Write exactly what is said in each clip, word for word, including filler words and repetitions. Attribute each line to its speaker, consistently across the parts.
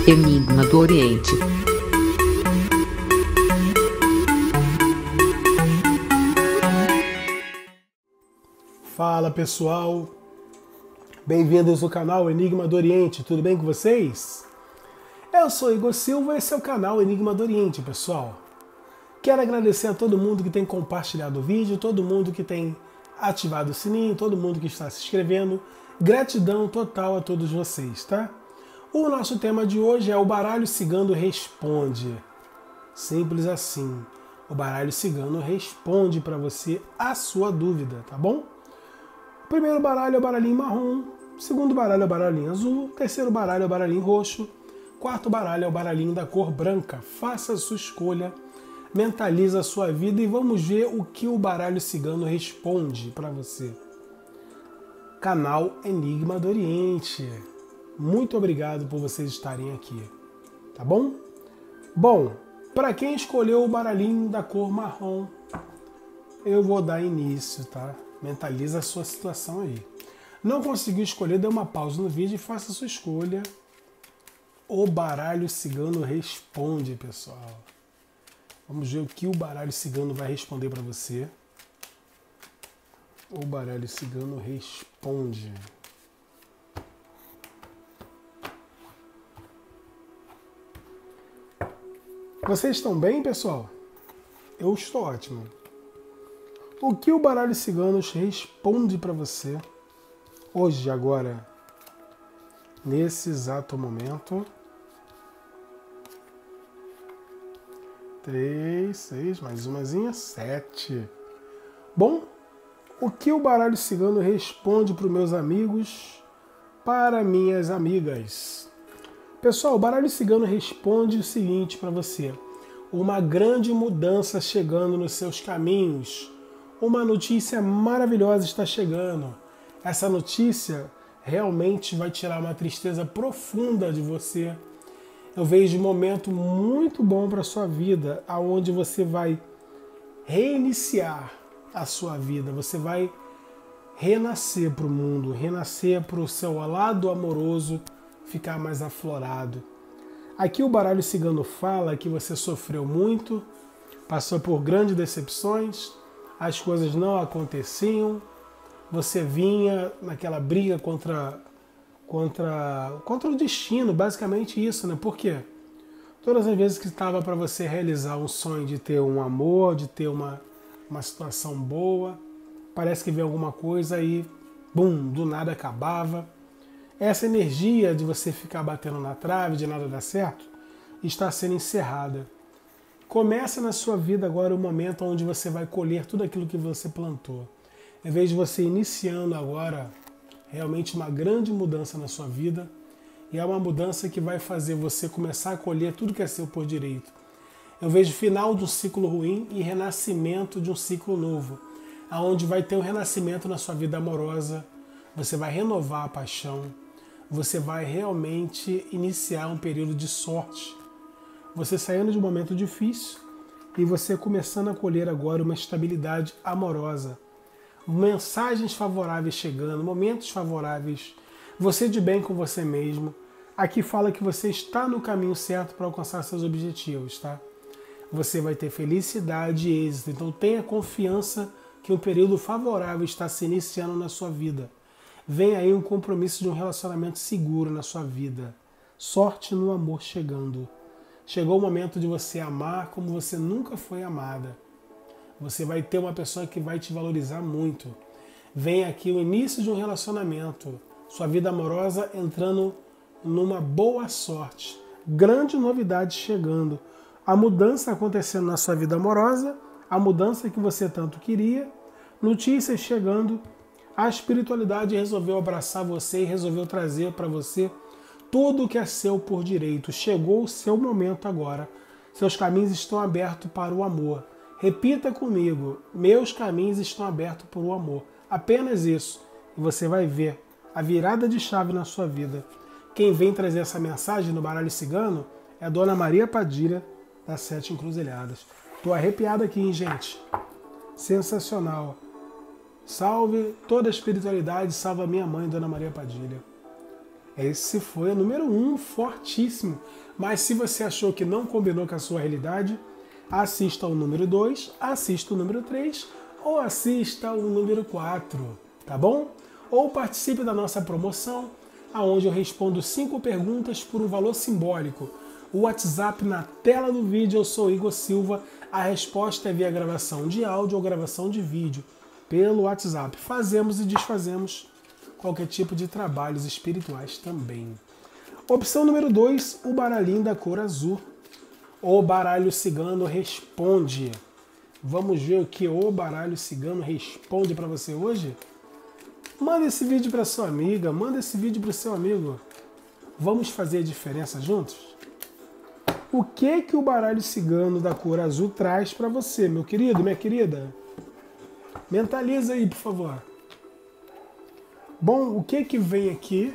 Speaker 1: Enigma do Oriente.
Speaker 2: Fala pessoal, bem-vindos ao canal Enigma do Oriente, tudo bem com vocês? Eu sou Igor Silva e esse é o canal Enigma do Oriente, pessoal. Quero agradecer a todo mundo que tem compartilhado o vídeo, todo mundo que tem ativado o sininho, todo mundo que está se inscrevendo. Gratidão total a todos vocês, tá? O nosso tema de hoje é o baralho cigano responde. Simples assim. O baralho cigano responde para você a sua dúvida, tá bom? O primeiro baralho é o baralhinho marrom, o segundo baralho é o baralhinho azul, o terceiro baralho é o baralhinho roxo, o quarto baralho é o baralhinho da cor branca. Faça a sua escolha, mentaliza a sua vida e vamos ver o que o baralho cigano responde para você. Canal Enigma do Oriente. Muito obrigado por vocês estarem aqui, tá bom? Bom, para quem escolheu o baralhinho da cor marrom, eu vou dar início, tá? Mentaliza a sua situação aí. Não conseguiu escolher, dê uma pausa no vídeo e faça a sua escolha. O baralho cigano responde, pessoal. Vamos ver o que o baralho cigano vai responder para você. O baralho cigano responde. Vocês estão bem, pessoal? Eu estou ótimo. O que o baralho cigano responde para você hoje, agora, nesse exato momento? Três, seis, mais umazinha, sete. Bom, o que o baralho cigano responde para os meus amigos, para minhas amigas? Pessoal, o baralho cigano responde o seguinte para você. Uma grande mudança chegando nos seus caminhos. Uma notícia maravilhosa está chegando. Essa notícia realmente vai tirar uma tristeza profunda de você. Eu vejo um momento muito bom para a sua vida, onde você vai reiniciar a sua vida. Você vai renascer para o mundo, renascer para o seu lado amoroso, ficar mais aflorado. Aqui o baralho cigano fala que você sofreu muito, passou por grandes decepções, as coisas não aconteciam, você vinha naquela briga contra, contra, contra o destino, basicamente isso, né? Por quê? Todas as vezes que estava para você realizar um sonho de ter um amor, de ter uma, uma situação boa, parece que vem alguma coisa e, bum, do nada acabava. Essa energia de você ficar batendo na trave, de nada dar certo, está sendo encerrada. Começa na sua vida agora o momento onde você vai colher tudo aquilo que você plantou. Em vez de você iniciando agora realmente uma grande mudança na sua vida, e é uma mudança que vai fazer você começar a colher tudo que é seu por direito. Eu vejo final de um ciclo ruim e renascimento de um ciclo novo, aonde vai ter um renascimento na sua vida amorosa, você vai renovar a paixão, você vai realmente iniciar um período de sorte. Você saindo de um momento difícil e você começando a colher agora uma estabilidade amorosa. Mensagens favoráveis chegando, momentos favoráveis, você de bem com você mesmo. Aqui fala que você está no caminho certo para alcançar seus objetivos, tá? Você vai ter felicidade e êxito, então tenha confiança que um período favorável está se iniciando na sua vida. Vem aí um compromisso de um relacionamento seguro na sua vida. Sorte no amor chegando. Chegou o momento de você amar como você nunca foi amada. Você vai ter uma pessoa que vai te valorizar muito. Vem aqui o início de um relacionamento. Sua vida amorosa entrando numa boa sorte. Grande novidade chegando. A mudança acontecendo na sua vida amorosa. A mudança que você tanto queria. Notícias chegando. A espiritualidade resolveu abraçar você e resolveu trazer para você tudo que é seu por direito. Chegou o seu momento agora. Seus caminhos estão abertos para o amor. Repita comigo, meus caminhos estão abertos para o amor. Apenas isso. E você vai ver a virada de chave na sua vida. Quem vem trazer essa mensagem no baralho cigano é a Dona Maria Padilha, das Sete Encruzilhadas. Tô arrepiado aqui, hein, gente? Sensacional. Salve toda a espiritualidade, salve a minha mãe, Dona Maria Padilha. Esse foi o número um, fortíssimo. Mas se você achou que não combinou com a sua realidade, assista ao número dois, assista o número três ou assista o número quatro, tá bom? Ou participe da nossa promoção, onde eu respondo cinco perguntas por um valor simbólico. O WhatsApp na tela do vídeo, eu sou Igor Silva. A resposta é via gravação de áudio ou gravação de vídeo pelo WhatsApp. Fazemos e desfazemos qualquer tipo de trabalhos espirituais também. Opção número dois, o baralhinho da cor azul. O baralho cigano responde. Vamos ver o que o baralho cigano responde para você hoje? Manda esse vídeo para sua amiga, manda esse vídeo para o seu amigo. Vamos fazer a diferença juntos? O que que o baralho cigano da cor azul traz para você, meu querido, minha querida? Mentaliza aí, por favor. Bom, o que que vem aqui?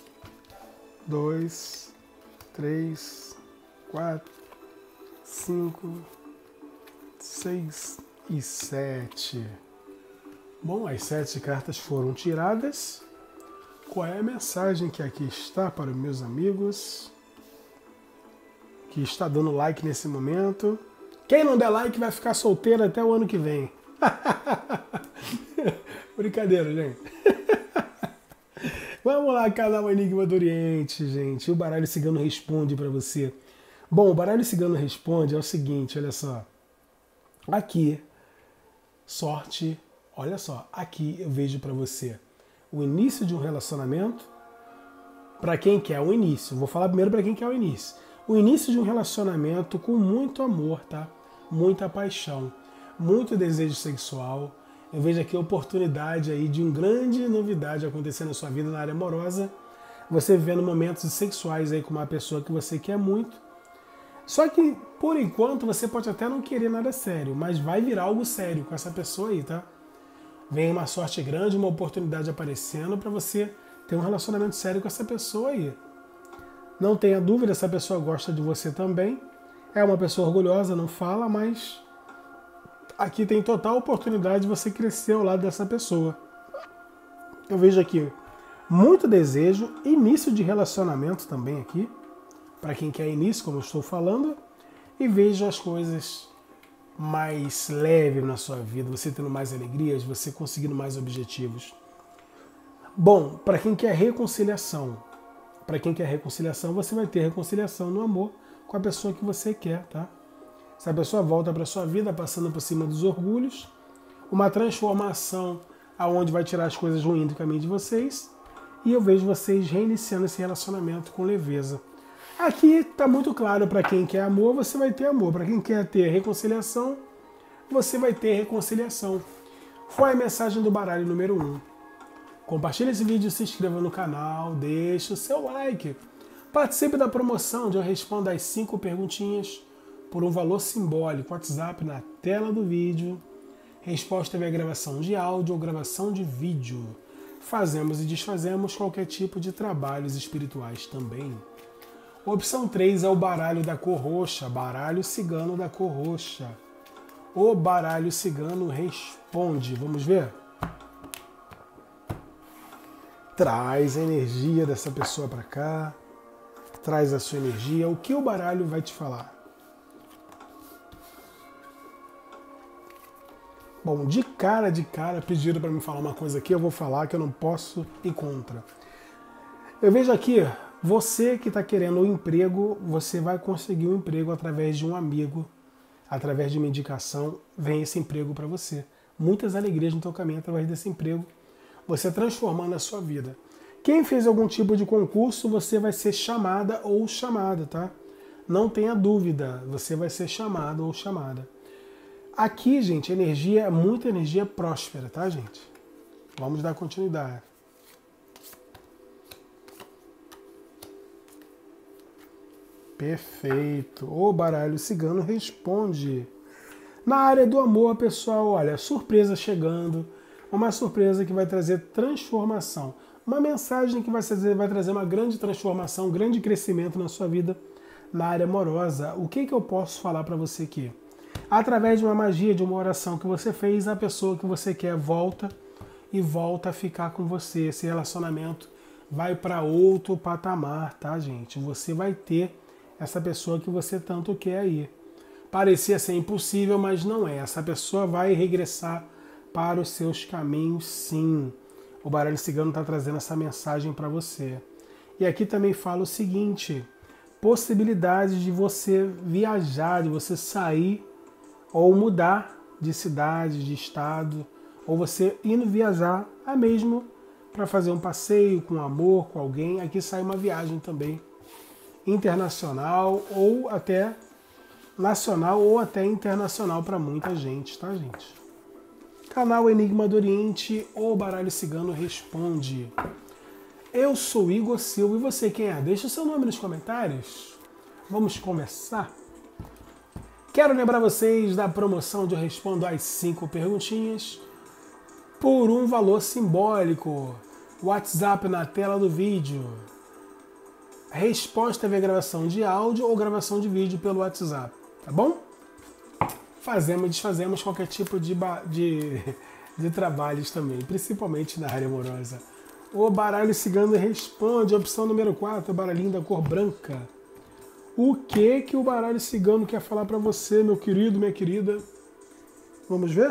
Speaker 2: Dois, três, quatro, cinco, seis e sete. Bom, as sete cartas foram tiradas. Qual é a mensagem que aqui está para os meus amigos que está dando like nesse momento? Quem não der like vai ficar solteiro até o ano que vem. Brincadeira, gente. Vamos lá, canal Enigma do Oriente, gente. O baralho cigano responde para você. Bom, o baralho cigano responde é o seguinte, olha só. Aqui, sorte, olha só. Aqui eu vejo para você o início de um relacionamento. Para quem quer o início. Vou falar primeiro para quem quer o início. O início de um relacionamento com muito amor, tá? Muita paixão, muito desejo sexual. Eu vejo aqui a oportunidade aí de uma grande novidade acontecendo na sua vida na área amorosa. Você vivendo momentos sexuais aí com uma pessoa que você quer muito. Só que, por enquanto, você pode até não querer nada sério, mas vai virar algo sério com essa pessoa aí, tá? Vem uma sorte grande, uma oportunidade aparecendo para você ter um relacionamento sério com essa pessoa aí. Não tenha dúvida, essa pessoa gosta de você também. É uma pessoa orgulhosa, não fala, mas aqui tem total oportunidade de você crescer ao lado dessa pessoa. Eu vejo aqui muito desejo, início de relacionamento também aqui, para quem quer início, como eu estou falando, e vejo as coisas mais leves na sua vida, você tendo mais alegrias, você conseguindo mais objetivos. Bom, para quem quer reconciliação, para quem quer reconciliação, você vai ter reconciliação no amor com a pessoa que você quer, tá? Essa pessoa volta para sua vida passando por cima dos orgulhos, uma transformação aonde vai tirar as coisas ruins do caminho de vocês, e eu vejo vocês reiniciando esse relacionamento com leveza. Aqui está muito claro, para quem quer amor, você vai ter amor. Para quem quer ter reconciliação, você vai ter reconciliação. Foi a mensagem do baralho número um. Compartilhe esse vídeo, se inscreva no canal, deixe o seu like. Participe da promoção onde eu respondo as cinco perguntinhas por um valor simbólico. WhatsApp na tela do vídeo. Resposta via gravação de áudio ou gravação de vídeo. Fazemos e desfazemos qualquer tipo de trabalhos espirituais também. Opção três é o baralho da cor roxa, baralho cigano da cor roxa. O baralho cigano responde. Vamos ver? Traz a energia dessa pessoa para cá. Traz a sua energia. O que o baralho vai te falar? Bom, de cara, de cara, pediram para me falar uma coisa aqui, eu vou falar que eu não posso ir contra. Eu vejo aqui, você que está querendo um emprego, você vai conseguir um emprego através de um amigo, através de uma indicação, vem esse emprego para você. Muitas alegrias no teu caminho através desse emprego, você transformando a sua vida. Quem fez algum tipo de concurso, você vai ser chamada ou chamada, tá? Não tenha dúvida, você vai ser chamado ou chamada. Aqui, gente, energia é muita energia próspera, tá, gente? Vamos dar continuidade. Perfeito. O baralho cigano responde. Na área do amor, pessoal, olha, surpresa chegando. Uma surpresa que vai trazer transformação. Uma mensagem que vai trazer, vai trazer uma grande transformação, um grande crescimento na sua vida na área amorosa. O que, que eu posso falar para você aqui? Através de uma magia, de uma oração que você fez, a pessoa que você quer volta e volta a ficar com você. Esse relacionamento vai para outro patamar, tá, gente? Você vai ter essa pessoa que você tanto quer aí. Parecia ser impossível, mas não é. Essa pessoa vai regressar para os seus caminhos, sim. O baralho cigano está trazendo essa mensagem para você. E aqui também fala o seguinte: possibilidade de você viajar, de você sair ou mudar de cidade, de estado, ou você indo viajar a mesmo para fazer um passeio com amor, com alguém. Aqui sai uma viagem também internacional ou até nacional ou até internacional para muita gente, tá, gente? Canal Enigma do Oriente, o baralho cigano responde. Eu sou Igor Silva e você quem é? Deixa o seu nome nos comentários. Vamos começar? Quero lembrar vocês da promoção de Eu Respondo as cinco perguntinhas por um valor simbólico. WhatsApp na tela do vídeo. Resposta via gravação de áudio ou gravação de vídeo pelo WhatsApp, tá bom? Fazemos e desfazemos qualquer tipo de, de, de trabalhos também, principalmente na área amorosa. O baralho cigano responde, opção número quatro, baralhinho da cor branca. O que que o baralho cigano quer falar para você, meu querido, minha querida? Vamos ver?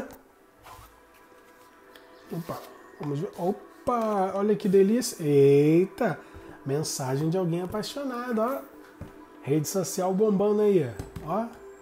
Speaker 2: Opa, vamos ver. Opa, olha que delícia. Eita, mensagem de alguém apaixonado, ó. Rede social bombando aí, ó.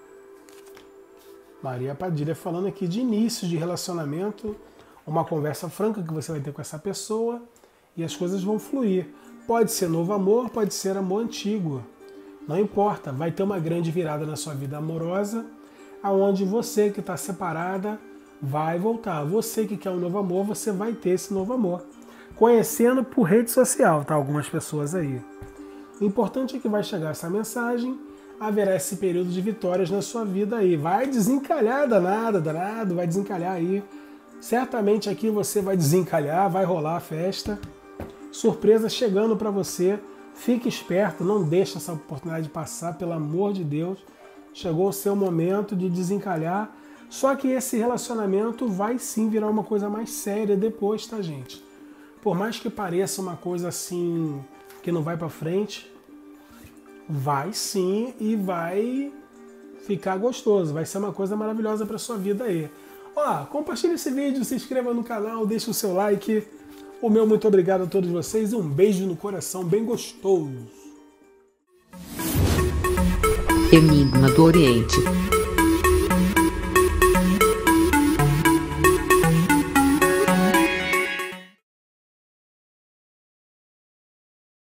Speaker 2: Maria Padilha falando aqui de início de relacionamento, uma conversa franca que você vai ter com essa pessoa e as coisas vão fluir. Pode ser novo amor, pode ser amor antigo. Não importa, vai ter uma grande virada na sua vida amorosa, aonde você que está separada vai voltar. Você que quer um novo amor, você vai ter esse novo amor. Conhecendo por rede social, tá? Algumas pessoas aí. O importante é que vai chegar essa mensagem, haverá esse período de vitórias na sua vida aí. Vai desencalhar danado, danado, vai desencalhar aí. Certamente aqui você vai desencalhar, vai rolar a festa. Surpresa chegando para você. Fique esperto, não deixe essa oportunidade passar, pelo amor de Deus. Chegou o seu momento de desencalhar. Só que esse relacionamento vai sim virar uma coisa mais séria depois, tá, gente? Por mais que pareça uma coisa assim que não vai para frente, vai sim e vai ficar gostoso. Vai ser uma coisa maravilhosa para sua vida aí. Ó, compartilhe esse vídeo, se inscreva no canal, deixe o seu like. O meu muito obrigado a todos vocês e um beijo no coração bem gostoso.
Speaker 1: Enigma do Oriente.